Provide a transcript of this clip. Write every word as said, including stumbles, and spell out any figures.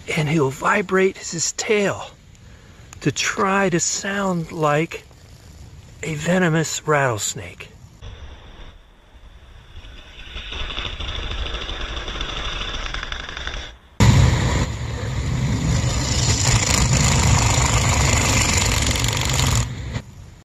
and he'll vibrate his tail to try to sound like a venomous rattlesnake.